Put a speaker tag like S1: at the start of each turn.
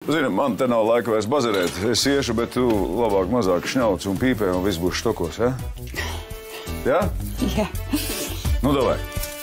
S1: Zini, man te nav laika vairs bazarēt. Es iešu, bet tu labāk mazāk šņauc un pīpē un viss būs štokos, ja? Ja?
S2: Jā.
S1: Nu, davai.